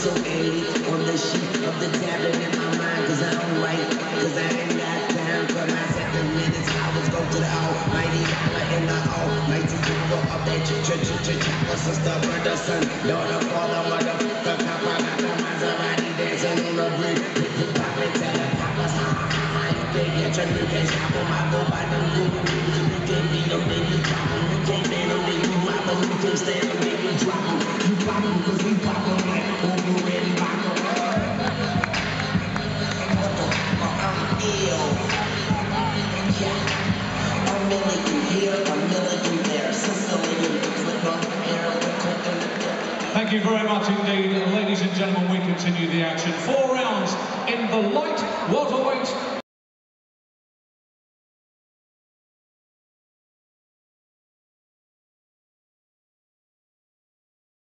so angry on the sheet of the tablet in my mind, cause I don't write, cause I ain't got time for my 7 minutes. Hours go to the almighty dollar in the almighty power of that chopper, sister, brother, son, daughter, father, motherfucker, copper, got the Maserati dancing on the bridge. Poppin', tell the poppers, ha ha ha ha, you can't catch them, you can't stop them. I go by them good music, you can't beat them, then you drop them. You can't stand them, then you mop them. You can't stand them, then you drop them. You pop them, cause we pop them like over and rock them. I'm ill. Yeah. A million here, a million there. Sicilian, with no air, Thank you very much indeed. Ladies and gentlemen, we continue the action. 4 rounds in the light welterweight